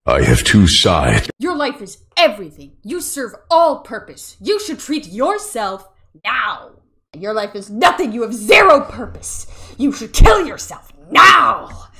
I have two sides. Your life is everything. You serve all purpose. You should treat yourself now. Your life is nothing. You have zero purpose. You should kill yourself now.